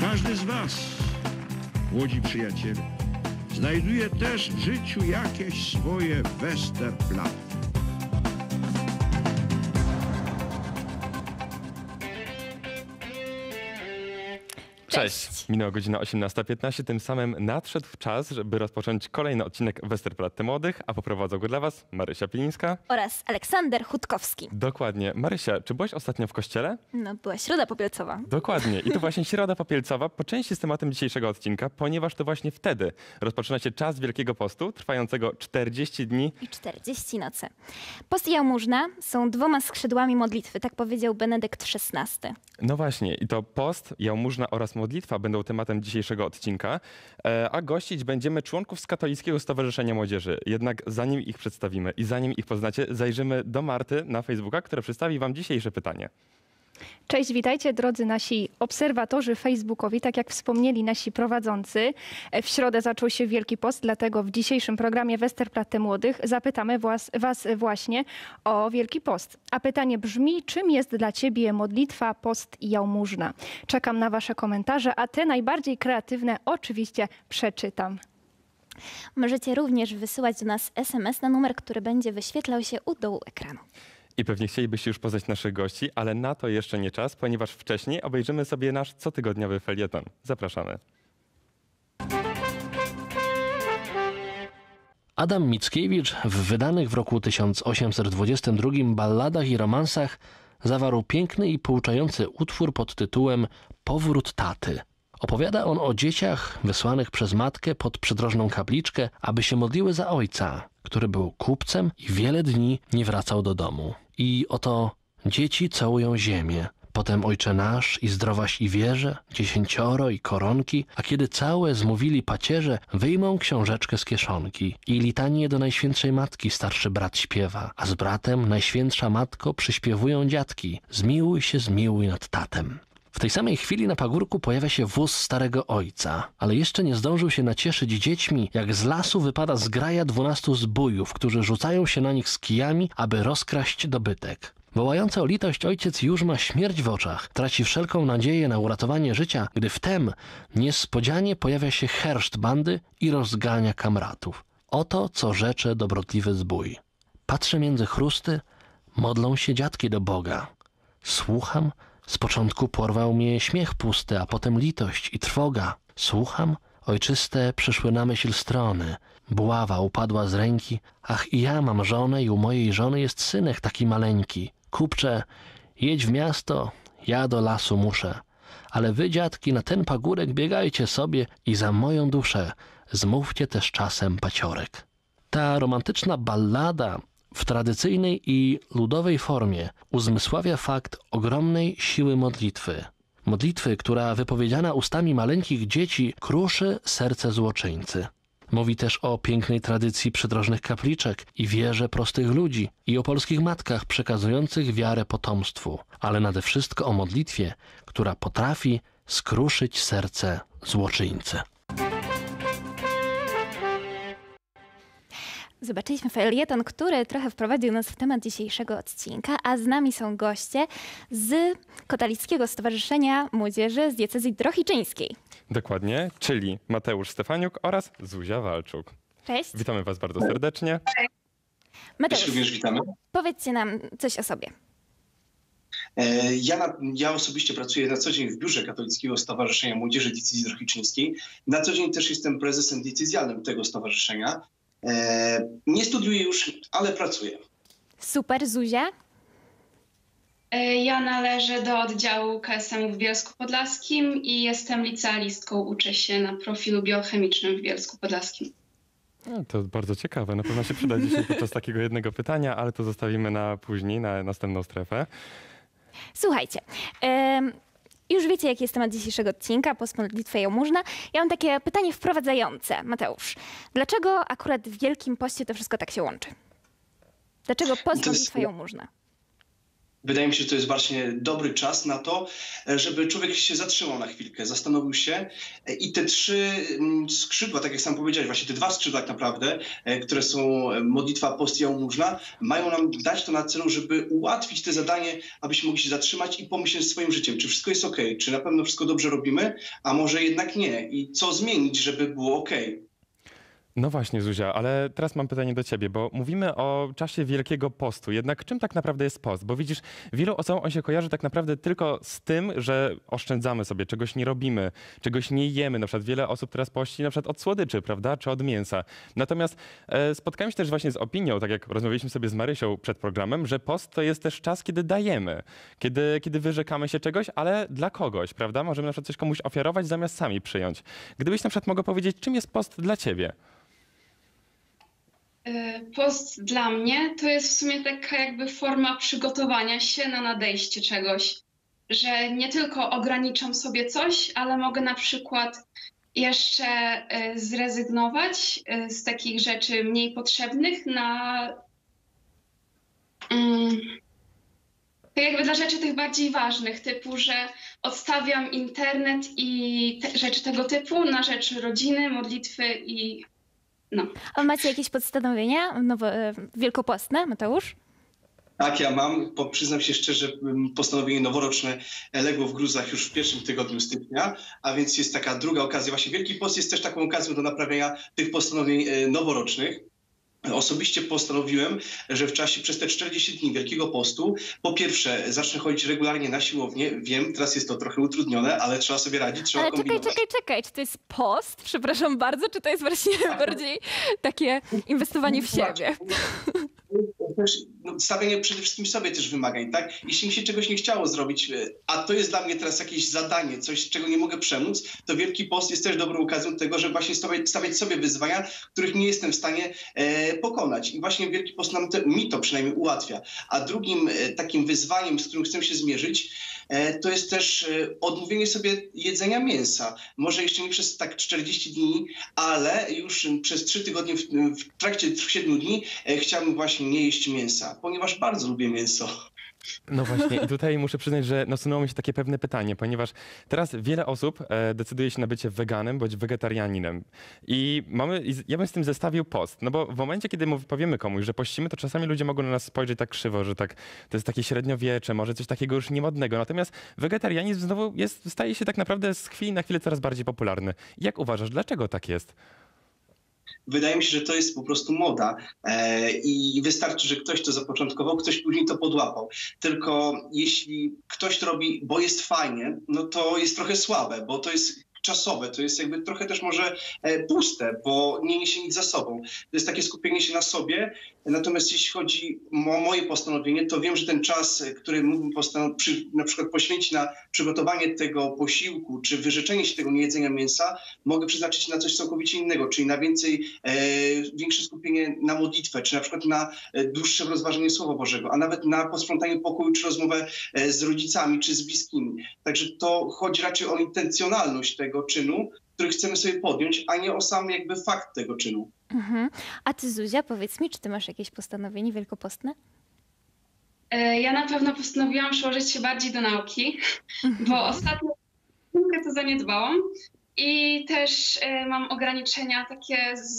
Każdy z was, młodzi przyjaciele, znajduje też w życiu jakieś swoje Westerplatte. Cześć! Minęła godzina 18:15, tym samym nadszedł czas, żeby rozpocząć kolejny odcinek Westerplatte Młodych, a poprowadzą go dla was Marysia Pilińska oraz Aleksander Chutkowski. Dokładnie. Marysia, czy byłaś ostatnio w kościele? No, była Środa Popielcowa. Dokładnie. I to właśnie Środa Popielcowa po części z tematem dzisiejszego odcinka, ponieważ to właśnie wtedy rozpoczyna się czas Wielkiego Postu, trwającego 40 dni. I 40 nocy. Post i jałmużna są dwoma skrzydłami modlitwy, tak powiedział Benedykt XVI. No właśnie. I to post, jałmużna oraz modlitwa będą tematem dzisiejszego odcinka, a gościć będziemy członków z Katolickiego Stowarzyszenia Młodzieży. Jednak zanim ich przedstawimy i zanim ich poznacie, zajrzymy do Marty na Facebooka, która przedstawi wam dzisiejsze pytanie. Cześć, witajcie drodzy nasi obserwatorzy facebookowi. Tak jak wspomnieli nasi prowadzący, w środę zaczął się Wielki Post, dlatego w dzisiejszym programie Westerplatte Młodych zapytamy was właśnie o Wielki Post. A pytanie brzmi, czym jest dla ciebie modlitwa, post i jałmużna? Czekam na wasze komentarze, a te najbardziej kreatywne oczywiście przeczytam. Możecie również wysyłać do nas SMS na numer, który będzie wyświetlał się u dołu ekranu. I pewnie chcielibyście już poznać naszych gości, ale na to jeszcze nie czas, ponieważ wcześniej obejrzymy sobie nasz cotygodniowy felieton. Zapraszamy. Adam Mickiewicz w wydanych w roku 1822 balladach i romansach zawarł piękny i pouczający utwór pod tytułem Powrót taty. Opowiada on o dzieciach wysłanych przez matkę pod przydrożną kapliczkę, aby się modliły za ojca, który był kupcem i wiele dni nie wracał do domu. I oto dzieci całują ziemię. Potem Ojcze Nasz i Zdrowaś i Wierze, 10 i koronki, a kiedy całe zmówili pacierze, wyjmą książeczkę z kieszonki. I litanię do Najświętszej Matki starszy brat śpiewa, a z bratem Najświętsza Matko przyśpiewują dziadki. Zmiłuj nad tatem. W tej samej chwili na pagórku pojawia się wóz starego ojca, ale jeszcze nie zdążył się nacieszyć dziećmi, jak z lasu wypada zgraja 12 zbójów, którzy rzucają się na nich z kijami, aby rozkraść dobytek. Wołający o litość ojciec już ma śmierć w oczach, traci wszelką nadzieję na uratowanie życia, gdy wtem niespodzianie pojawia się herszt bandy i rozgania kamratów. Oto co rzecze dobrotliwy zbój. Patrzę między chrusty, modlą się dziadki do Boga. Słucham, z początku porwał mnie śmiech pusty, a potem litość i trwoga. Słucham, ojczyste przyszły na myśl strony. Buława upadła z ręki. Ach, i ja mam żonę i u mojej żony jest synek taki maleńki. Kupcze, jedź w miasto, ja do lasu muszę. Ale wy, dziadki, na ten pagórek biegajcie sobie i za moją duszę zmówcie też czasem paciorek. Ta romantyczna ballada w tradycyjnej i ludowej formie uzmysławia fakt ogromnej siły modlitwy. Modlitwy, która wypowiedziana ustami maleńkich dzieci kruszy serce złoczyńcy. Mówi też o pięknej tradycji przydrożnych kapliczek i wierze prostych ludzi i o polskich matkach przekazujących wiarę potomstwu, ale nade wszystko o modlitwie, która potrafi skruszyć serce złoczyńcy. Zobaczyliśmy felieton, który trochę wprowadził nas w temat dzisiejszego odcinka, a z nami są goście z Katolickiego Stowarzyszenia Młodzieży z diecezji drohiczyńskiej. Dokładnie, czyli Mateusz Stefaniuk oraz Zuzia Walczuk. Cześć. Witamy was bardzo serdecznie. Mateusz, Również witamy. powiedzcie nam coś o sobie. Ja osobiście pracuję na co dzień w biurze Katolickiego Stowarzyszenia Młodzieży Diecezji Drohiczyńskiej. Na co dzień też jestem prezesem diecezjalnym tego stowarzyszenia. Nie studiuję już, ale pracuję. Super, Zuzia? Ja należę do oddziału KSM w Bielsku Podlaskim i jestem licealistką. Uczę się na profilu biochemicznym w Bielsku Podlaskim. No, to bardzo ciekawe. Na pewno się przyda dzisiaj podczas takiego jednego pytania, ale to zostawimy na później, na następną strefę. Słuchajcie, już wiecie, jaki jest temat dzisiejszego odcinka, post, modlitwa i jałmużna. Ja mam takie pytanie wprowadzające, Mateusz. Dlaczego akurat w Wielkim Poście to wszystko tak się łączy? Dlaczego post, modlitwa i jałmużna? Wydaje mi się, że to jest właśnie dobry czas na to, żeby człowiek się zatrzymał na chwilkę, zastanowił się i te 3 skrzydła, tak jak sam powiedziałeś, właśnie te 2 skrzydła tak naprawdę, które są modlitwa, post i jałmużna, mają nam dać to na celu, żeby ułatwić te zadanie, abyśmy mogli się zatrzymać i pomyśleć swoim życiem, czy wszystko jest okej, czy na pewno wszystko dobrze robimy, a może jednak nie i co zmienić, żeby było okej. No właśnie, Zuzia, ale teraz mam pytanie do ciebie, bo mówimy o czasie Wielkiego Postu. Jednak czym tak naprawdę jest post? Bo widzisz, wielu osobom on się kojarzy tak naprawdę tylko z tym, że oszczędzamy sobie, czegoś nie robimy, czegoś nie jemy. Na przykład wiele osób teraz pości na przykład od słodyczy, prawda, czy od mięsa. Natomiast spotkałem się też właśnie z opinią, tak jak rozmawialiśmy sobie z Marysią przed programem, że post to jest też czas, kiedy dajemy, kiedy wyrzekamy się czegoś, ale dla kogoś, prawda? Możemy na przykład coś komuś ofiarować, zamiast sami przyjąć. Gdybyś na przykład mogła powiedzieć, czym jest post dla ciebie? Post dla mnie to jest w sumie taka jakby forma przygotowania się na nadejście czegoś, że nie tylko ograniczam sobie coś, ale mogę na przykład jeszcze zrezygnować z takich rzeczy mniej potrzebnych na tak jakby dla rzeczy tych bardziej ważnych, typu, że odstawiam internet i rzeczy tego typu na rzecz rodziny, modlitwy i no. A macie jakieś postanowienia wielkopostne, Mateusz? Tak, ja mam, przyznam się szczerze, postanowienie noworoczne legło w gruzach już w pierwszym tygodniu stycznia, a więc jest taka druga okazja. Właśnie Wielki Post jest też taką okazją do naprawienia tych postanowień noworocznych. Osobiście postanowiłem, że przez te 40 dni Wielkiego Postu, po pierwsze zacznę chodzić regularnie na siłownię. Wiem, teraz jest to trochę utrudnione, ale trzeba sobie radzić, trzeba kombinować. Czekaj, czy to jest post? Przepraszam bardzo, czy to jest właśnie bardziej takie inwestowanie w siebie? Też stawianie przede wszystkim sobie też wymagań, tak? Jeśli mi się czegoś nie chciało zrobić, a to jest dla mnie teraz jakieś zadanie, coś, czego nie mogę przemóc, to Wielki Post jest też dobrą okazją do tego, żeby właśnie stawiać sobie wyzwania, których nie jestem w stanie pokonać. I właśnie Wielki Post mi to przynajmniej ułatwia. A drugim takim wyzwaniem, z którym chcę się zmierzyć, to jest też odmówienie sobie jedzenia mięsa. Może jeszcze nie przez tak 40 dni, ale już przez 3 tygodnie, w trakcie 7 dni chciałbym właśnie nie jeść mięsa, ponieważ bardzo lubię mięso. No właśnie i tutaj muszę przyznać, że nasunęło mi się takie pewne pytanie, ponieważ teraz wiele osób decyduje się na bycie weganem bądź wegetarianinem. Ja bym z tym zestawił post, no bo w momencie, kiedy powiemy komuś, że pościmy, to czasami ludzie mogą na nas spojrzeć tak krzywo, że tak to jest takie średniowiecze, może coś takiego już niemodnego. Natomiast wegetarianizm znowu staje się tak naprawdę z chwili na chwilę coraz bardziej popularny. Jak uważasz, dlaczego tak jest? Wydaje mi się, że to jest po prostu moda i wystarczy, że ktoś to zapoczątkował, ktoś później to podłapał. Tylko jeśli ktoś to robi, bo jest fajnie, no to jest trochę słabe, bo to jest czasowe, to jest jakby trochę też może puste, bo nie niesie nic za sobą. To jest takie skupienie się na sobie, natomiast jeśli chodzi o moje postanowienie, to wiem, że ten czas, który mógłbym na przykład poświęcić na przygotowanie tego posiłku, czy wyrzeczenie się tego niejedzenia mięsa, mogę przeznaczyć na coś całkowicie innego, czyli na większe skupienie na modlitwę, czy na przykład na dłuższe rozważenie Słowa Bożego, a nawet na posprzątanie pokoju, czy rozmowę z rodzicami, czy z bliskimi. Także to chodzi raczej o intencjonalność tego czynu, który chcemy sobie podjąć, a nie o sam jakby fakt tego czynu. Mhm. A ty, Zuzia, powiedz mi, czy ty masz jakieś postanowienie wielkopostne? Ja na pewno postanowiłam przyłożyć się bardziej do nauki, bo ostatnio to zaniedbałam i też mam ograniczenia takie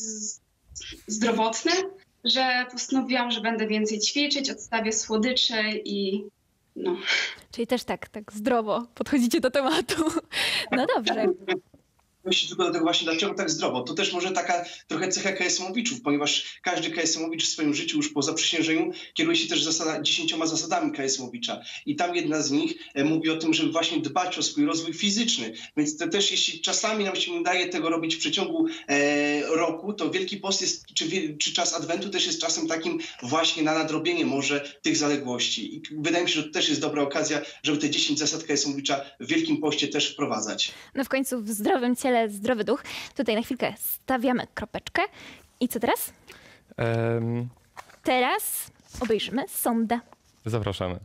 zdrowotne, że postanowiłam, że będę więcej ćwiczyć, odstawię słodycze i no. Czyli też tak zdrowo podchodzicie do tematu. No dobrze. Myślę tylko do tego właśnie, dlaczego tak zdrowo. To też może taka trochę cecha KSM-owiczów, ponieważ każdy KSM-owicz w swoim życiu już po zaprzysiężeniu kieruje się też 10 zasadami KSM-owicza. I tam jedna z nich mówi o tym, żeby właśnie dbać o swój rozwój fizyczny. Więc to też jeśli czasami nam się nie udaje tego robić w przeciągu roku, to Wielki Post jest, czy czas Adwentu też jest czasem takim właśnie na nadrobienie może tych zaległości. I wydaje mi się, że to też jest dobra okazja, żeby te 10 zasad KSM-owicza w Wielkim Poście też wprowadzać. No w końcu w zdrowym ciele zdrowy duch. Tutaj na chwilkę stawiamy kropeczkę. I co teraz? Teraz obejrzymy sondę. Zapraszamy.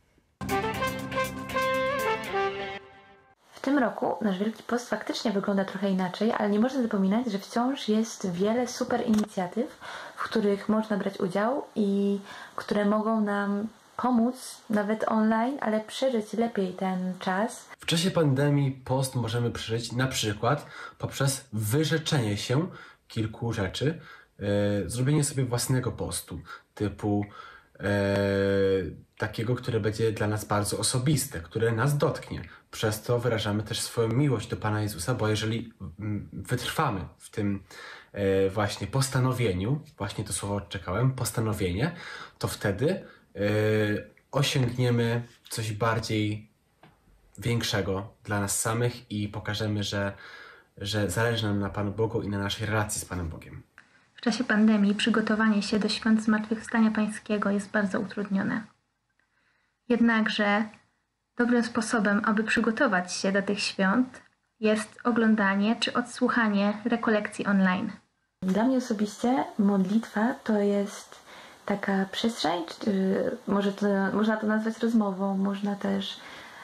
W tym roku nasz Wielki Post faktycznie wygląda trochę inaczej, ale nie można zapominać, że wciąż jest wiele super inicjatyw, w których można brać udział i które mogą nam pomóc nawet online, ale przeżyć lepiej ten czas. W czasie pandemii post możemy przeżyć na przykład poprzez wyrzeczenie się kilku rzeczy, zrobienie sobie własnego postu, typu takiego, które będzie dla nas bardzo osobiste, które nas dotknie. Przez to wyrażamy też swoją miłość do Pana Jezusa, bo jeżeli wytrwamy w tym właśnie postanowieniu, właśnie to słowo czekałem, postanowienie, to wtedy osiągniemy coś bardziej większego dla nas samych i pokażemy, że zależy nam na Panu Bogu i na naszej relacji z Panem Bogiem. W czasie pandemii przygotowanie się do świąt Zmartwychwstania Pańskiego jest bardzo utrudnione. Jednakże dobrym sposobem, aby przygotować się do tych świąt, jest oglądanie czy odsłuchanie rekolekcji online. Dla mnie osobiście modlitwa to jest taka przestrzeń, można to nazwać rozmową, można też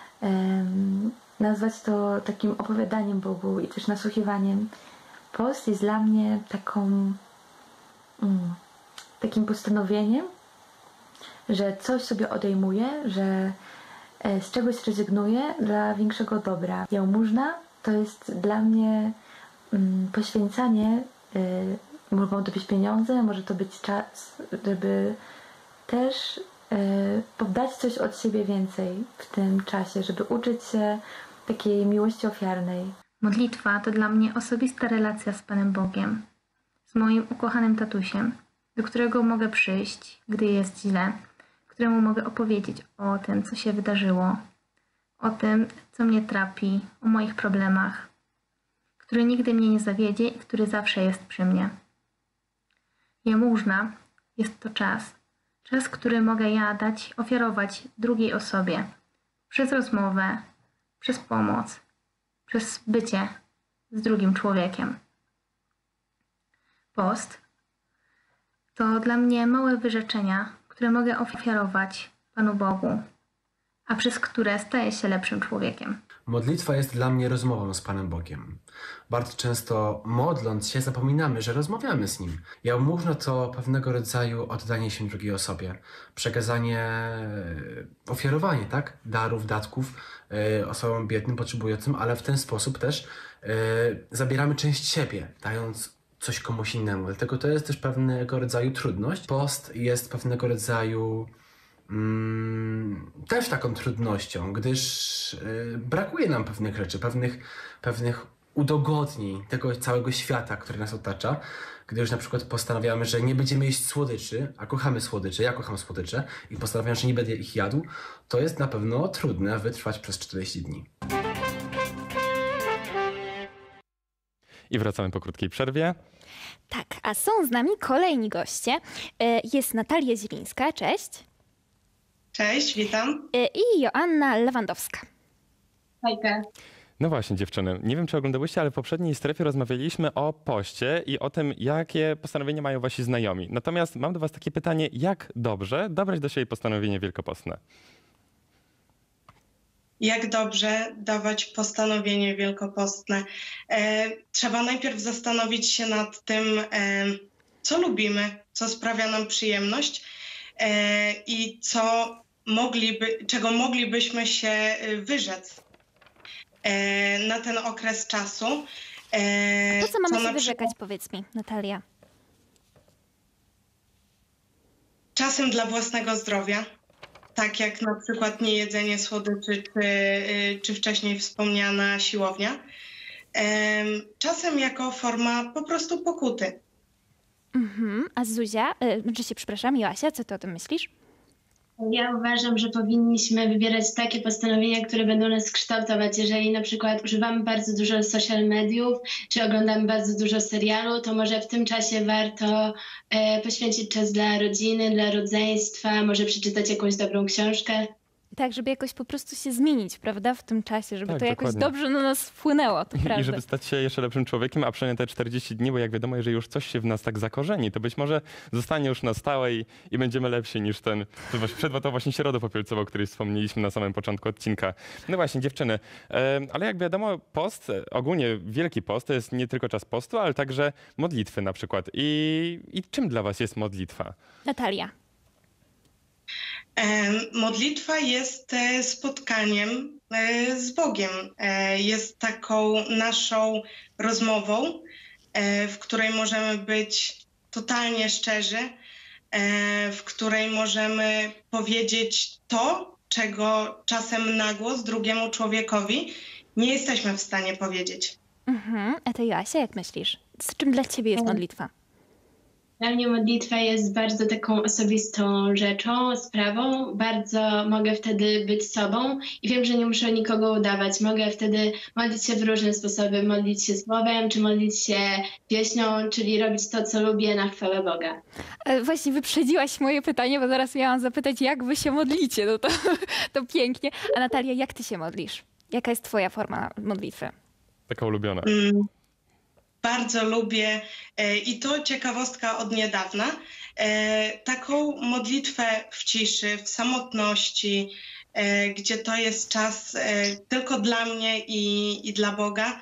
nazwać to takim opowiadaniem Bogu i też nasłuchiwaniem. Post jest dla mnie takim postanowieniem, że coś sobie odejmuję, że z czegoś rezygnuję dla większego dobra. Jałmużna to jest dla mnie poświęcanie, mogą to być pieniądze, może to być czas, żeby też dać coś od siebie więcej w tym czasie, żeby uczyć się takiej miłości ofiarnej. Modlitwa to dla mnie osobista relacja z Panem Bogiem, z moim ukochanym tatusiem, do którego mogę przyjść, gdy jest źle, któremu mogę opowiedzieć o tym, co się wydarzyło, o tym, co mnie trapi, o moich problemach, który nigdy mnie nie zawiedzie i który zawsze jest przy mnie. Jałmużna jest to czas, który mogę ja dać, ofiarować drugiej osobie przez rozmowę, przez pomoc, przez bycie z drugim człowiekiem. Post to dla mnie małe wyrzeczenia, które mogę ofiarować Panu Bogu, a przez które staję się lepszym człowiekiem. Modlitwa jest dla mnie rozmową z Panem Bogiem. Bardzo często modląc się zapominamy, że rozmawiamy z Nim. Jałmużna to pewnego rodzaju oddanie się drugiej osobie. Przekazanie, ofiarowanie, tak? Darów, datków osobom biednym, potrzebującym, ale w ten sposób też zabieramy część siebie, dając coś komuś innemu. Dlatego to jest też pewnego rodzaju trudność. Post jest pewnego rodzaju też taką trudnością, gdyż brakuje nam pewnych rzeczy, pewnych udogodnień tego całego świata, który nas otacza. Gdy już na przykład postanawiamy, że nie będziemy jeść słodyczy, a kochamy słodycze, ja kocham słodycze i postanawiam, że nie będę ich jadł, to jest na pewno trudne wytrwać przez 40 dni. I wracamy po krótkiej przerwie. Tak, a są z nami kolejni goście. Jest Natalia Zielińska, cześć. Cześć, witam. I Joanna Lewandowska. Hejka. No właśnie, dziewczyny, nie wiem, czy oglądałyście, ale w poprzedniej strefie rozmawialiśmy o poście i o tym, jakie postanowienia mają wasi znajomi. Natomiast mam do was takie pytanie, jak dobrze dobrać do siebie postanowienie wielkopostne? Jak dobrze dawać postanowienie wielkopostne? Trzeba najpierw zastanowić się nad tym, co lubimy, co sprawia nam przyjemność i czego moglibyśmy się wyrzec na ten okres czasu. To co mamy się wyrzekać, powiedz mi, Natalia? Czasem dla własnego zdrowia, tak jak na przykład niejedzenie słodyczy, czy wcześniej wspomniana siłownia. Czasem jako forma po prostu pokuty. A Zuzia, przepraszam, Joasia, co ty o tym myślisz? Ja uważam, że powinniśmy wybierać takie postanowienia, które będą nas kształtować. Jeżeli na przykład używamy bardzo dużo social mediów, czy oglądamy bardzo dużo serialu, to może w tym czasie warto poświęcić czas dla rodziny, dla rodzeństwa, może przeczytać jakąś dobrą książkę. Tak, żeby jakoś po prostu się zmienić, prawda, w tym czasie, żeby tak, to jakoś dokładnie. dobrze na nas wpłynęło, to prawda. I żeby stać się jeszcze lepszym człowiekiem, a przynajmniej te 40 dni, bo jak wiadomo, jeżeli już coś się w nas tak zakorzeni, to być może zostanie już na stałe i będziemy lepsi niż ten, to właśnie środę popielcową, o której wspomnieliśmy na samym początku odcinka. No właśnie, dziewczyny, ale jak wiadomo, post, ogólnie Wielki Post to jest nie tylko czas postu, ale także modlitwy na przykład. I czym dla was jest modlitwa? Natalia. Modlitwa jest spotkaniem z Bogiem. Jest taką naszą rozmową, w której możemy być totalnie szczerzy, w której możemy powiedzieć to, czego czasem na głos drugiemu człowiekowi nie jesteśmy w stanie powiedzieć. A ty, Joasia, jak myślisz? Z czym dla ciebie jest modlitwa? Dla mnie modlitwa jest bardzo taką osobistą rzeczą, sprawą. Bardzo mogę wtedy być sobą i wiem, że nie muszę nikogo udawać. Mogę wtedy modlić się w różne sposoby. Modlić się słowem, czy modlić się pieśnią, czyli robić to, co lubię na chwałę Boga. Właśnie wyprzedziłaś moje pytanie, bo zaraz miałam zapytać, jak wy się modlicie. No to pięknie. A Natalia, jak ty się modlisz? Jaka jest twoja forma modlitwy? Taka ulubiona. Bardzo lubię, i to ciekawostka od niedawna, taką modlitwę w ciszy, w samotności, gdzie to jest czas tylko dla mnie i dla Boga.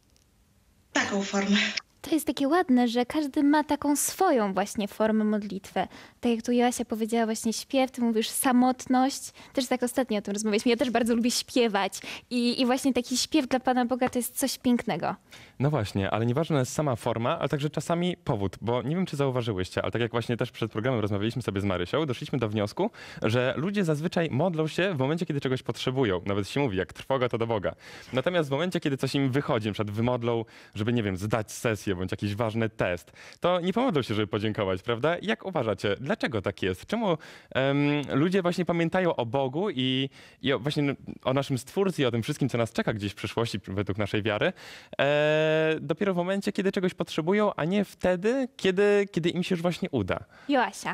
Taką formę. To jest takie ładne, że każdy ma taką swoją właśnie formę modlitwy. Tak jak tu Joasia powiedziała właśnie śpiew, ty mówisz samotność. Też tak ostatnio o tym rozmawialiśmy. Ja też bardzo lubię śpiewać i właśnie taki śpiew dla Pana Boga to jest coś pięknego. No właśnie, ale nieważna jest sama forma, ale także czasami powód, bo nie wiem, czy zauważyłyście, ale tak jak właśnie też przed programem rozmawialiśmy sobie z Marysią, doszliśmy do wniosku, że ludzie zazwyczaj modlą się w momencie, kiedy czegoś potrzebują. Nawet się mówi, jak trwoga, to do Boga. Natomiast w momencie, kiedy coś im wychodzi, na przykład wymodlą, żeby, nie wiem, zdać sesję bądź jakiś ważny test, to nie pomodlą się, żeby podziękować, prawda? Jak uważacie, dlaczego tak jest? Czemu ludzie właśnie pamiętają o Bogu i właśnie o naszym Stwórcy i o tym wszystkim, co nas czeka gdzieś w przyszłości według naszej wiary, dopiero w momencie, kiedy czegoś potrzebują, a nie wtedy, kiedy im się już właśnie uda? Joasia.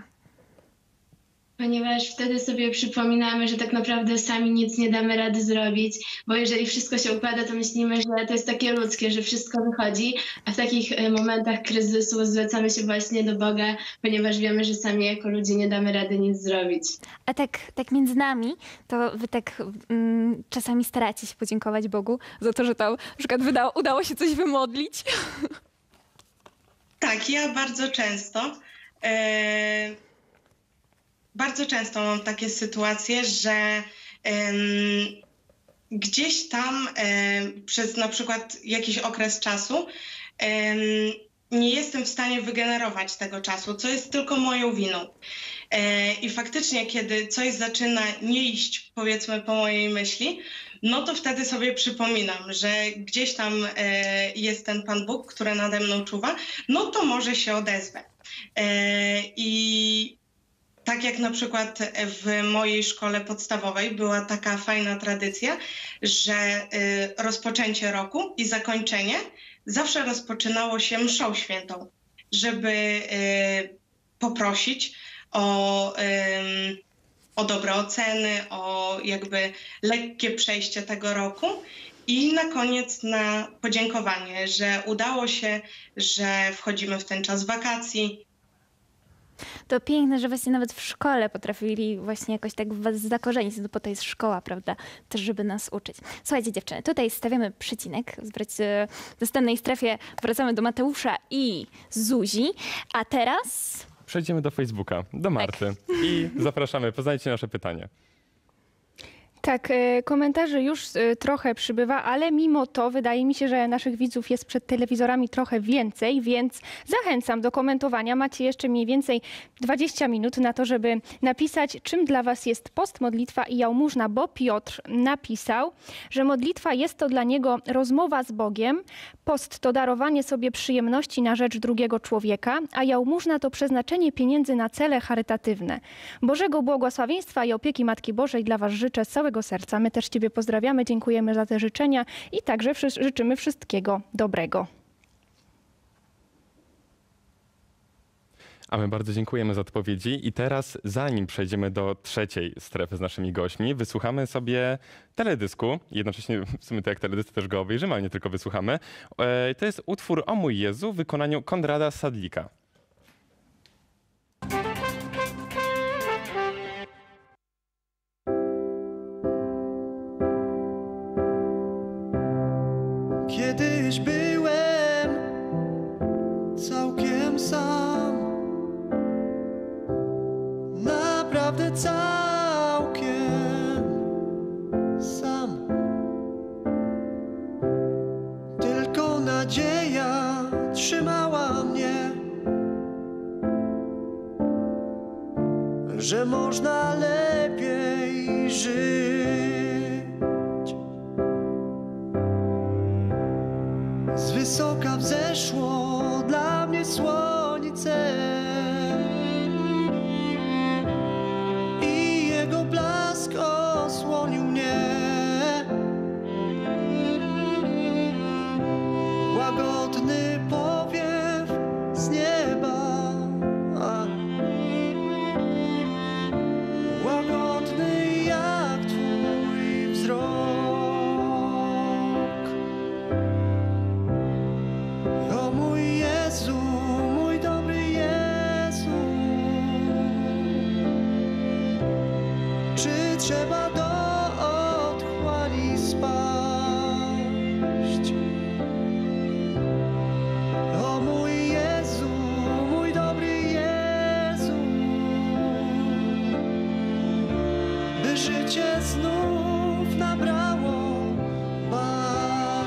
Ponieważ wtedy sobie przypominamy, że tak naprawdę sami nic nie damy rady zrobić, bo jeżeli wszystko się układa, to myślimy, że to jest takie ludzkie, że wszystko wychodzi, a w takich momentach kryzysu zwracamy się właśnie do Boga, ponieważ wiemy, że sami jako ludzie nie damy rady nic zrobić. A tak między nami, to wy tak czasami staracie się podziękować Bogu za to, że tam na przykład udało się coś wymodlić? Tak, ja bardzo często. Bardzo często mam takie sytuacje, że gdzieś tam przez na przykład jakiś okres czasu nie jestem w stanie wygenerować tego czasu, co jest tylko moją winą. I faktycznie, kiedy coś zaczyna nie iść, powiedzmy, po mojej myśli, no to wtedy sobie przypominam, że gdzieś tam jest ten Pan Bóg, który nade mną czuwa, no to może się odezwę. I tak jak na przykład w mojej szkole podstawowej była taka fajna tradycja, że rozpoczęcie roku i zakończenie zawsze rozpoczynało się mszą świętą, żeby poprosić o dobre oceny, o jakby lekkie przejście tego roku i na koniec na podziękowanie, że udało się, że wchodzimy w ten czas wakacji. To piękne, że właśnie nawet w szkole potrafili właśnie jakoś tak was zakorzenić, no bo to jest szkoła, prawda, też żeby nas uczyć. Słuchajcie dziewczyny, tutaj stawiamy przycinek, w następnej strefie wracamy do Mateusza i Zuzi, a teraz... Przejdziemy do Facebooka, do Marty i zapraszamy, poznajcie nasze pytanie. Tak, komentarzy już trochę przybywa, ale mimo to wydaje mi się, że naszych widzów jest przed telewizorami trochę więcej, więc zachęcam do komentowania. Macie jeszcze mniej więcej 20 minut na to, żeby napisać, czym dla was jest post, modlitwa i jałmużna, bo Piotr napisał, że modlitwa jest to dla niego rozmowa z Bogiem, post to darowanie sobie przyjemności na rzecz drugiego człowieka, a jałmużna to przeznaczenie pieniędzy na cele charytatywne. Bożego błogosławieństwa i opieki Matki Bożej dla was życzę z całego serca. My też ciebie pozdrawiamy, dziękujemy za te życzenia i także życzymy wszystkiego dobrego. A my bardzo dziękujemy za odpowiedzi i teraz, zanim przejdziemy do trzeciej strefy z naszymi gośćmi, wysłuchamy sobie teledysku. Jednocześnie w sumie to jak teledysk też go obejrzymy, ale nie tylko wysłuchamy. To jest utwór O mój Jezu w wykonaniu Konrada Sadlika. Kiedyś byłem całkiem sam, naprawdę cały. że można lepiej żyć. Z wysoka wzeszło dla mnie słońce i jego blask osłonił mnie. Łagodny powiew z nieba, łagodny jak twój wzrok. O mój Jezu, mój dobry Jezu, czy trzeba do otchłani spaść? O mój Jezu, mój dobry Jezu, by życie znów nabrało barw.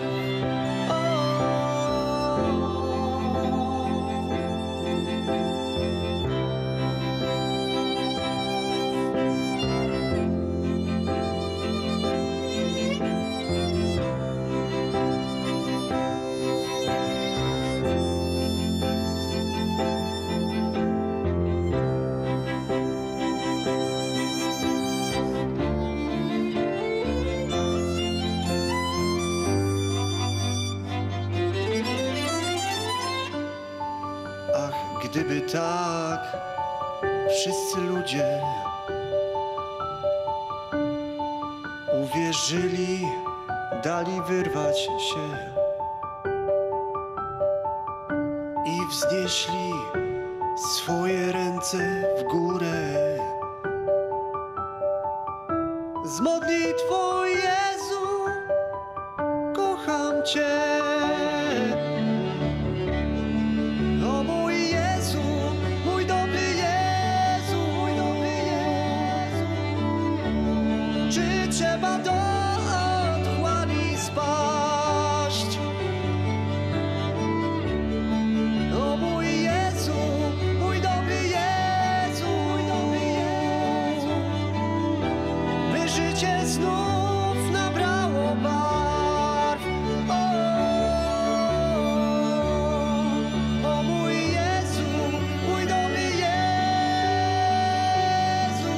Ach, gdyby tak wszyscy ludzie uwierzyli, dali wyrwać się i wznieśli swoje ręce w górę z modlitwą: Jezu, kocham Cię. O mój Jezu, mój dobry Jezu, mój dobry Jezu, czy trzeba do otchłani spaść? O mój Jezu, mój dobry Jezu, mój dobry Jezu, by życie znów nabrało barw. O mój Jezu, mój dobry Jezu,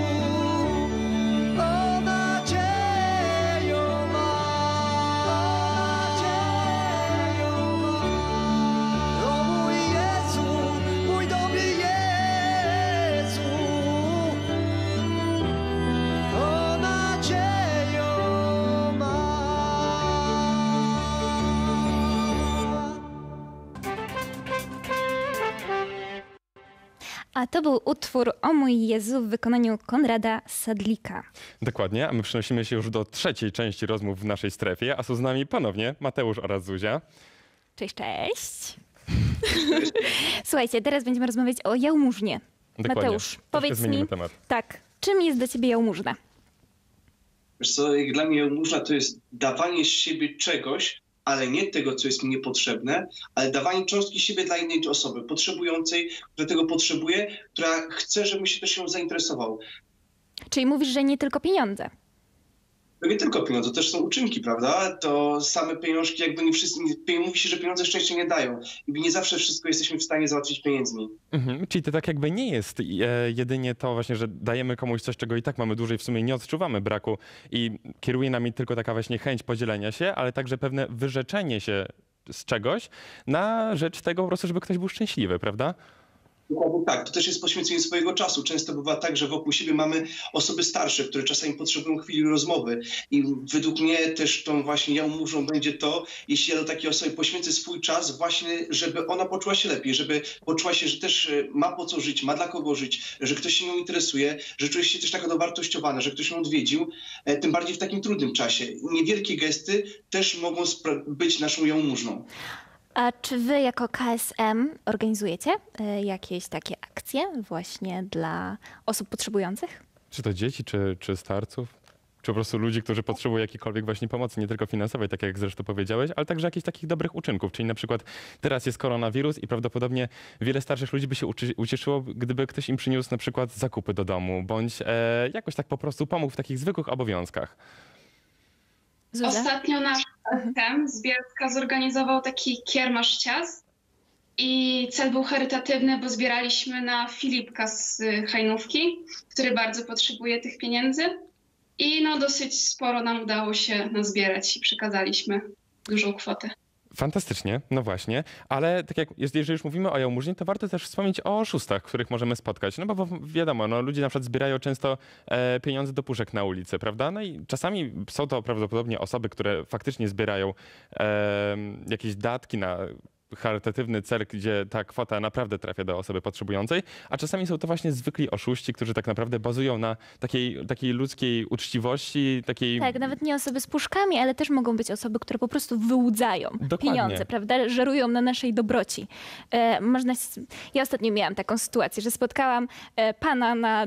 o nadziejo ma, nadziejo ma. O mój Jezu, mój dobry Jezu, o nadziejo ma. A to był utwór O mój Jezu w wykonaniu Konrada Sadlika. Dokładnie, a my przenosimy się już do trzeciej części rozmów w naszej strefie, a są z nami ponownie Mateusz oraz Zuzia. Cześć, cześć. Słuchajcie, teraz będziemy rozmawiać o jałmużnie. Dokładnie. Mateusz, Troszkę powiedz zmienimy mi, temat. tak, czym jest dla ciebie jałmużna? Wiesz co, jak dla mnie jałmużna to jest dawanie z siebie czegoś, ale nie tego, co jest mi niepotrzebne, ale dawanie cząstki siebie dla innej osoby potrzebującej, która tego potrzebuje, która chce, żebym się też ją zainteresował. Czyli mówisz, że nie tylko pieniądze. To nie tylko pieniądze, to też są uczynki, prawda? To same pieniążki, jakby nie wszyscy, mówi się, że pieniądze szczęście nie dają. I nie zawsze wszystko jesteśmy w stanie załatwić pieniędzmi. Czyli to tak jakby nie jest jedynie to właśnie, że dajemy komuś coś, czego i tak mamy dłużej, w sumie nie odczuwamy braku i kieruje nami tylko taka właśnie chęć podzielenia się, ale także pewne wyrzeczenie się z czegoś na rzecz tego po prostu, żeby ktoś był szczęśliwy, prawda? Dokładnie tak, to też jest poświęcenie swojego czasu. Często bywa tak, że wokół siebie mamy osoby starsze, które czasami potrzebują chwili rozmowy i według mnie też tą właśnie jałmużną będzie to, jeśli ja do takiej osoby poświęcę swój czas właśnie, żeby ona poczuła się lepiej, żeby poczuła się, że też ma po co żyć, ma dla kogo żyć, że ktoś się nią interesuje, że czuje się też taka dowartościowana, że ktoś ją odwiedził, tym bardziej w takim trudnym czasie. Niewielkie gesty też mogą być naszą jałmużną. A czy wy jako KSM organizujecie jakieś takie akcje właśnie dla osób potrzebujących? Czy to dzieci, czy starców? Czy po prostu ludzi, którzy potrzebują jakiejkolwiek właśnie pomocy, nie tylko finansowej, tak jak zresztą powiedziałeś, ale także jakichś takich dobrych uczynków. Czyli na przykład teraz jest koronawirus i prawdopodobnie wiele starszych ludzi by się ucieszyło, gdyby ktoś im przyniósł na przykład zakupy do domu, bądź jakoś tak po prostu pomógł w takich zwykłych obowiązkach. Zuza? Ostatnio nasz KM z Bielska zorganizował taki kiermasz ciast i cel był charytatywny, bo zbieraliśmy na Filipka z Hajnówki, który bardzo potrzebuje tych pieniędzy i no dosyć sporo nam udało się nazbierać i przekazaliśmy dużą kwotę. Fantastycznie, no właśnie, ale tak jak jeżeli już mówimy o jałmużnie, to warto też wspomnieć o oszustach, których możemy spotkać. No bo wiadomo, no, ludzie na przykład zbierają często pieniądze do puszek na ulicy, prawda? No i czasami są to prawdopodobnie osoby, które faktycznie zbierają jakieś datki na charytatywny cel, gdzie ta kwota naprawdę trafia do osoby potrzebującej, a czasami są to właśnie zwykli oszuści, którzy tak naprawdę bazują na takiej ludzkiej uczciwości, takiej... Tak, nawet nie osoby z puszkami, ale też mogą być osoby, które po prostu wyłudzają pieniądze, prawda? Żerują na naszej dobroci. Ja ostatnio miałam taką sytuację, że spotkałam pana na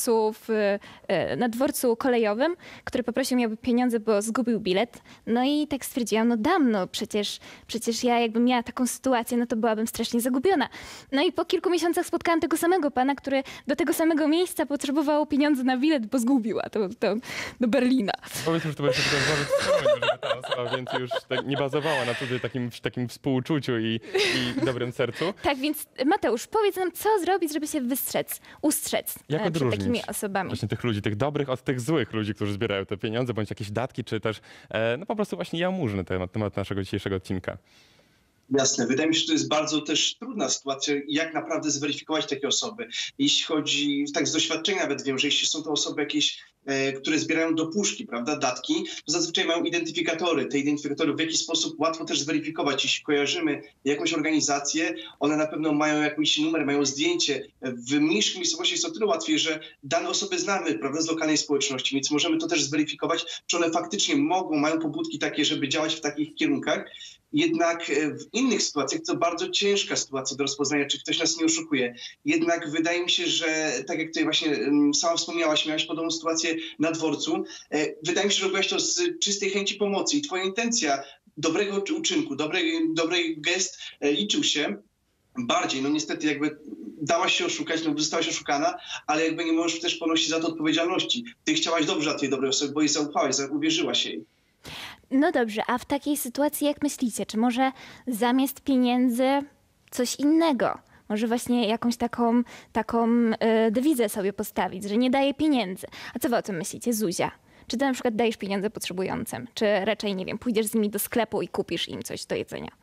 dworcu kolejowym, który poprosił mnie o pieniądze, bo zgubił bilet. No i tak stwierdziłam, no dam, no przecież ja jakbym miała taką sytuację, no to byłabym strasznie zagubiona. No i po kilku miesiącach spotkałam tego samego pana, który do tego samego miejsca potrzebował pieniędzy na bilet, bo zgubił, a to do Berlina. Powiedzmy, że to będzie żeby ta osoba więcej już nie bazowała na tutaj takim współczuciu i dobrym sercu. Tak, więc Mateusz, powiedz nam, co zrobić, żeby się ustrzec przed takimi osobami. Właśnie tych ludzi, tych dobrych od tych złych ludzi, którzy zbierają te pieniądze, bądź jakieś datki, czy też no po prostu właśnie jałmużny temat naszego dzisiejszego odcinka. Jasne. Wydaje mi się, że to jest bardzo też trudna sytuacja, jak naprawdę zweryfikować takie osoby. Jeśli chodzi, tak z doświadczenia nawet wiem, że jeśli są to osoby jakieś, które zbierają do puszki, prawda, datki, to zazwyczaj mają identyfikatory. Te identyfikatory w jakiś sposób łatwo też zweryfikować. Jeśli kojarzymy jakąś organizację, one na pewno mają jakiś numer, mają zdjęcie. W mniejszych miejscowościach jest o tyle łatwiej, że dane osoby znamy, prawda, z lokalnej społeczności, więc możemy to też zweryfikować, czy one faktycznie mają pobudki takie, żeby działać w takich kierunkach. Jednak w innych sytuacjach to bardzo ciężka sytuacja do rozpoznania, czy ktoś nas nie oszukuje. Jednak wydaje mi się, że tak jak tutaj właśnie sama wspomniałaś, miałaś podobną sytuację na dworcu. Wydaje mi się, że robiłaś to z czystej chęci pomocy i twoja intencja dobrego uczynku, dobry gest liczył się bardziej. No niestety jakby dałaś się oszukać, no zostałaś oszukana, ale jakby nie możesz też ponosić za to odpowiedzialności. Ty chciałaś dobrze dla tej dobrej osoby, bo jej zaufałaś, uwierzyłaś jej. No dobrze, a w takiej sytuacji jak myślicie, czy może zamiast pieniędzy coś innego? Może właśnie jakąś taką dewizę sobie postawić, że nie daje pieniędzy. A co wy o tym myślicie, Zuzia? Czy ty na przykład dajesz pieniądze potrzebującym? Czy raczej, nie wiem, pójdziesz z nimi do sklepu i kupisz im coś do jedzenia?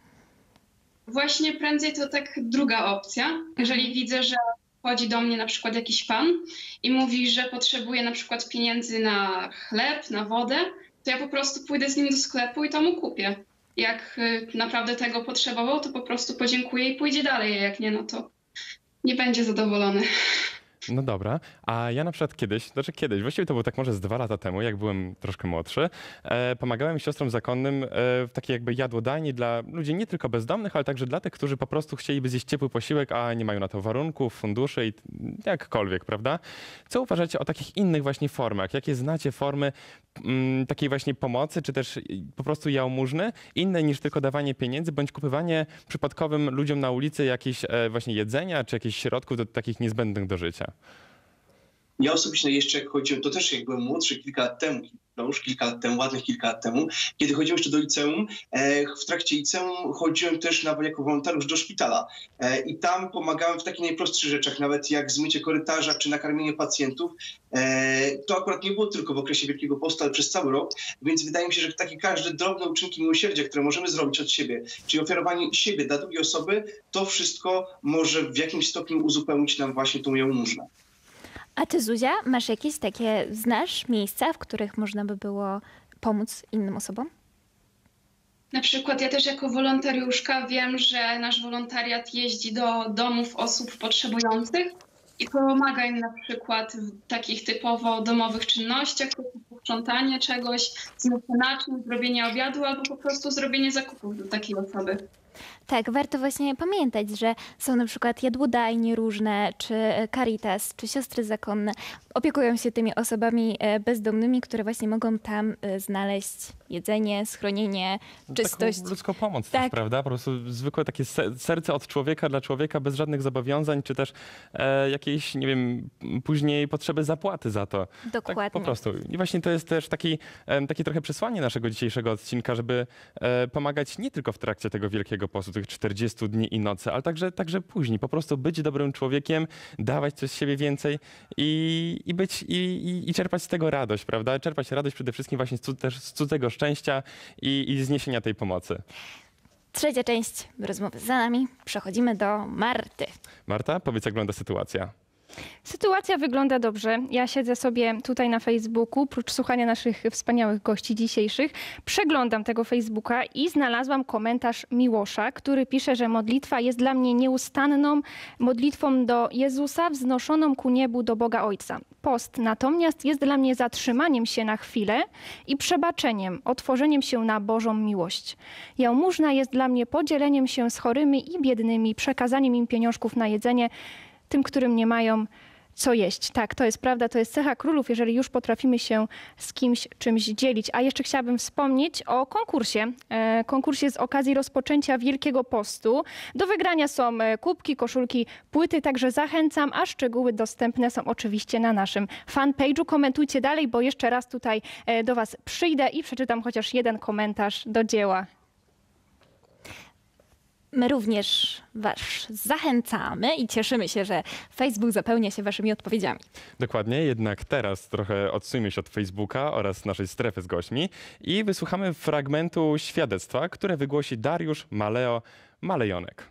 Właśnie prędzej to tak druga opcja. Jeżeli widzę, że chodzi do mnie na przykład jakiś pan i mówi, że potrzebuje na przykład pieniędzy na chleb, na wodę, to ja po prostu pójdę z nim do sklepu i to mu kupię. Jak naprawdę tego potrzebował, to po prostu podziękuję i pójdzie dalej, a jak nie, no to nie będzie zadowolony. No dobra, a ja na przykład kiedyś, właściwie to było tak może z 2 lata temu, jak byłem troszkę młodszy, pomagałem siostrom zakonnym w takiej jakby jadłodajni dla ludzi nie tylko bezdomnych, ale także dla tych, którzy po prostu chcieliby zjeść ciepły posiłek, a nie mają na to warunków, funduszy i jakkolwiek, prawda? Co uważacie o takich innych właśnie formach? Jakie znacie formy takiej właśnie pomocy, czy też po prostu jałmużny, inne niż tylko dawanie pieniędzy, bądź kupywanie przypadkowym ludziom na ulicy jakichś właśnie jedzenia, czy jakichś środków do takich niezbędnych do życia? Ja osobiście jeszcze jak chodziłem, to też jak byłem młodszy ładnych kilka lat temu, kiedy chodziłem jeszcze do liceum, w trakcie liceum chodziłem też jako wolontariusz do szpitala i tam pomagałem w takich najprostszych rzeczach, nawet jak zmycie korytarza czy nakarmienie pacjentów. To akurat nie było tylko w okresie Wielkiego Postu, ale przez cały rok, więc wydaje mi się, że takie każde drobne uczynki miłosierdzia, które możemy zrobić od siebie, czyli ofiarowanie siebie dla drugiej osoby, to wszystko może w jakimś stopniu uzupełnić nam właśnie tą jałmużnę. A ty, Zuzia, masz jakieś znasz miejsca, w których można by było pomóc innym osobom? Na przykład ja też jako wolontariuszka wiem, że nasz wolontariat jeździ do domów osób potrzebujących i pomaga im na przykład w takich typowo domowych czynnościach, typu sprzątanie czegoś, zmycie naczyń, zrobienie obiadu albo po prostu zrobienie zakupów do takiej osoby. Tak, warto właśnie pamiętać, że są na przykład jadłodajnie różne, czy Caritas, czy siostry zakonne. Opiekują się tymi osobami bezdomnymi, które właśnie mogą tam znaleźć jedzenie, schronienie, czystość. Taką ludzką pomoc Tak. też, prawda? Po prostu zwykłe takie serce od człowieka dla człowieka, bez żadnych zobowiązań, czy też jakiejś, nie wiem, później potrzeby zapłaty za to. Dokładnie. Tak po prostu. I właśnie to jest też takie trochę przesłanie naszego dzisiejszego odcinka, żeby pomagać nie tylko w trakcie tego Wielkiego Postu, tych 40 dni i nocy, ale także później. Po prostu być dobrym człowiekiem, dawać coś z siebie więcej i czerpać z tego radość, prawda? Czerpać radość przede wszystkim właśnie z cudzego szczęścia i zniesienia tej pomocy. Trzecia część rozmowy za nami. Przechodzimy do Marty. Marta, powiedz, jak wygląda sytuacja. Sytuacja wygląda dobrze. Ja siedzę sobie tutaj na Facebooku, prócz słuchania naszych wspaniałych gości dzisiejszych, przeglądam tego Facebooka i znalazłam komentarz Miłosza, który pisze, że modlitwa jest dla mnie nieustanną modlitwą do Jezusa, wznoszoną ku niebu do Boga Ojca. Post natomiast jest dla mnie zatrzymaniem się na chwilę i przebaczeniem, otworzeniem się na Bożą miłość. Jałmużna jest dla mnie podzieleniem się z chorymi i biednymi, przekazaniem im pieniążków na jedzenie, tym, którym nie mają co jeść. Tak, to jest prawda, to jest cecha królów, jeżeli już potrafimy się z kimś czymś dzielić. A jeszcze chciałabym wspomnieć o konkursie. Konkursie z okazji rozpoczęcia Wielkiego Postu. Do wygrania są kubki, koszulki, płyty, także zachęcam, a szczegóły dostępne są oczywiście na naszym fanpage'u. Komentujcie dalej, bo jeszcze raz tutaj do Was przyjdę i przeczytam chociaż jeden komentarz do dzieła. My również Was zachęcamy i cieszymy się, że Facebook zapełnia się Waszymi odpowiedziami. Dokładnie, jednak teraz trochę odsuńmy się od Facebooka oraz naszej strefy z gośćmi i wysłuchamy fragmentu świadectwa, które wygłosi Dariusz Malejonek.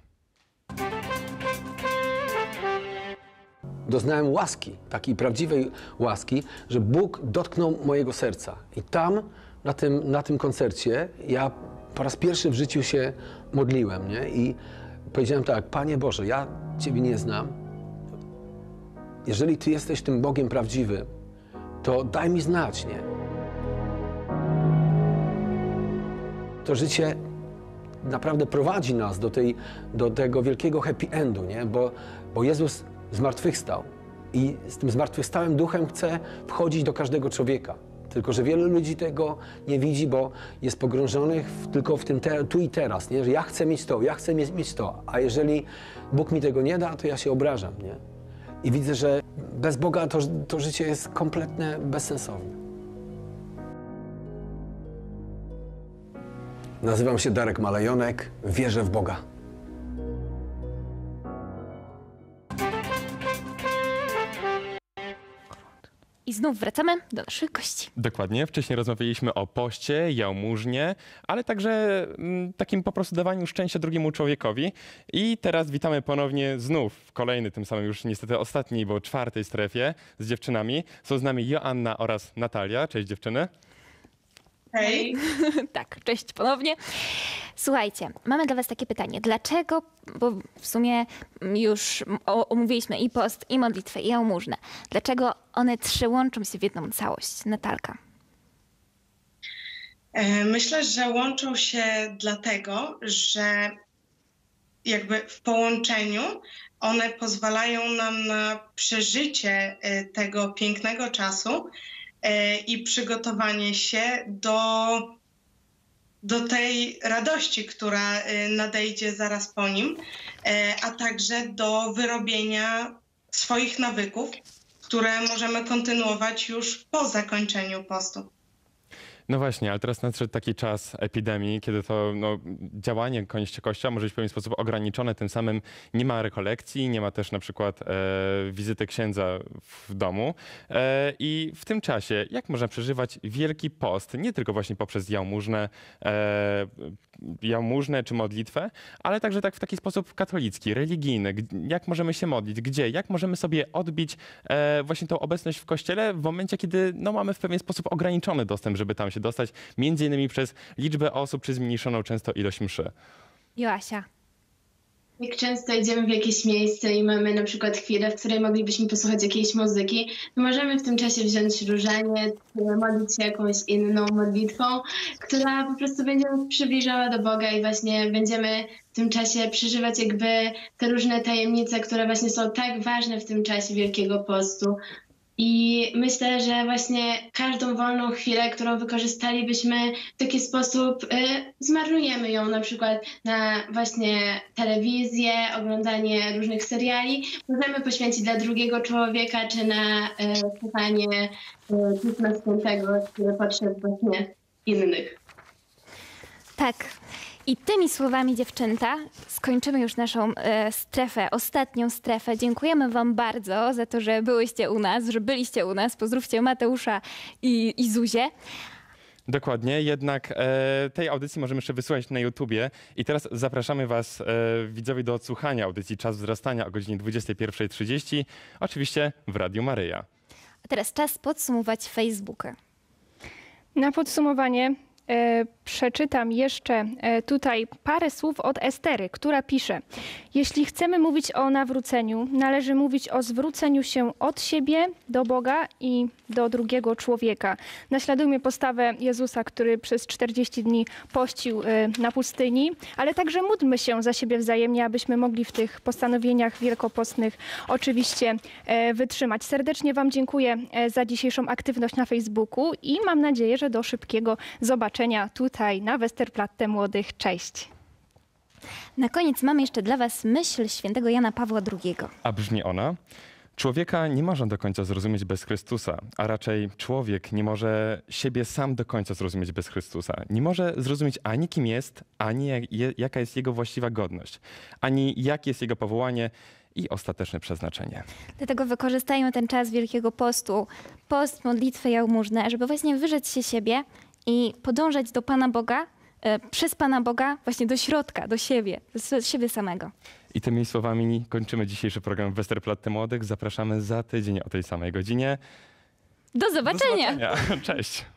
Doznałem łaski, takiej prawdziwej łaski, że Bóg dotknął mojego serca. I tam, na tym koncercie, ja po raz pierwszy w życiu się modliłem, nie? I powiedziałem tak: Panie Boże, ja Ciebie nie znam. Jeżeli Ty jesteś tym Bogiem prawdziwym, to daj mi znać, nie? To życie naprawdę prowadzi nas do tego wielkiego happy endu, nie? Bo Jezus zmartwychwstał i z tym zmartwychwstałym duchem chce wchodzić do każdego człowieka. Tylko że wielu ludzi tego nie widzi, bo jest pogrążonych tylko w tym tu i teraz, nie? Że ja chcę mieć to, ja chcę mieć to, a jeżeli Bóg mi tego nie da, to ja się obrażam, nie? I widzę, że bez Boga to życie jest kompletnie bezsensowne. Nazywam się Darek Malejonek, wierzę w Boga. I znów wracamy do naszych gości. Dokładnie. Wcześniej rozmawialiśmy o poście, jałmużnie, ale także takim po prostu dawaniu szczęścia drugiemu człowiekowi. I teraz witamy ponownie znów w kolejnej, tym samym już niestety ostatniej, bo 4. strefie z dziewczynami. Są z nami Joanna oraz Natalia. Cześć dziewczyny. Hej. Tak, cześć ponownie. Słuchajcie, mamy dla Was takie pytanie. Dlaczego, bo w sumie już omówiliśmy i post, i modlitwę, i jałmużnę. Dlaczego one 3 łączą się w jedną całość? Natalka. Myślę, że łączą się dlatego, że jakby w połączeniu one pozwalają nam na przeżycie tego pięknego czasu i przygotowanie się do tej radości, która nadejdzie zaraz po nim, a także do wyrobienia swoich nawyków, które możemy kontynuować już po zakończeniu postu. No właśnie, ale teraz nadszedł taki czas epidemii, kiedy to działanie kościoła może być w pewien sposób ograniczone, tym samym nie ma rekolekcji, nie ma też na przykład wizyty księdza w domu. I w tym czasie jak można przeżywać Wielki Post, nie tylko właśnie poprzez jałmużnę czy modlitwę, ale także tak w taki sposób katolicki, religijny. Jak możemy się modlić, gdzie, jak możemy sobie odbić właśnie tą obecność w kościele w momencie, kiedy mamy w pewien sposób ograniczony dostęp, żeby tam się dostać, między innymi przez liczbę osób czy zmniejszoną często ilość mszy. Joasia. Jak często idziemy w jakieś miejsce i mamy na przykład chwilę, w której moglibyśmy posłuchać jakiejś muzyki, to możemy w tym czasie wziąć różaniec, modlić się jakąś inną modlitwą, która po prostu będzie nas przybliżała do Boga i właśnie będziemy w tym czasie przeżywać jakby te różne tajemnice, które właśnie są tak ważne w tym czasie Wielkiego Postu. I myślę, że właśnie każdą wolną chwilę, którą wykorzystalibyśmy w taki sposób, zmarnujemy ją na przykład na właśnie telewizję, oglądanie różnych seriali. Możemy poświęcić dla drugiego człowieka, czy na słuchanie Pisma Świętego, który potrzeb właśnie innych. Tak. I tymi słowami, dziewczęta, skończymy już naszą strefę, ostatnią strefę. Dziękujemy wam bardzo za to, że byliście u nas. Pozdrówcie Mateusza i Zuzię. Dokładnie, jednak tej audycji możemy jeszcze wysłuchać na YouTubie. I teraz zapraszamy was, widzowie, do odsłuchania audycji Czas Wzrastania o godzinie 21:30, oczywiście w Radiu Maryja. A teraz czas podsumować Facebooka. Na podsumowanie przeczytam jeszcze tutaj parę słów od Estery, która pisze: jeśli chcemy mówić o nawróceniu, należy mówić o zwróceniu się od siebie do Boga i do drugiego człowieka. Naśladujmy postawę Jezusa, który przez 40 dni pościł na pustyni, ale także módlmy się za siebie wzajemnie, abyśmy mogli w tych postanowieniach wielkopostnych oczywiście wytrzymać. Serdecznie wam dziękuję za dzisiejszą aktywność na Facebooku i mam nadzieję, że do szybkiego zobaczenia tutaj na Westerplatte Młodych. Cześć. Na koniec mamy jeszcze dla was myśl świętego Jana Pawła II. A brzmi ona: człowieka nie można do końca zrozumieć bez Chrystusa, a raczej człowiek nie może siebie sam do końca zrozumieć bez Chrystusa. Nie może zrozumieć ani kim jest, ani jaka jest jego właściwa godność, ani jakie jest jego powołanie i ostateczne przeznaczenie. Dlatego wykorzystajmy ten czas Wielkiego Postu, post, modlitwę, jałmużnę, żeby właśnie wyrzec się siebie i podążać do Pana Boga, przez Pana Boga właśnie do środka, do siebie samego. I tymi słowami kończymy dzisiejszy program Westerplatte Młodych. Zapraszamy za tydzień o tej samej godzinie. Do zobaczenia! Cześć!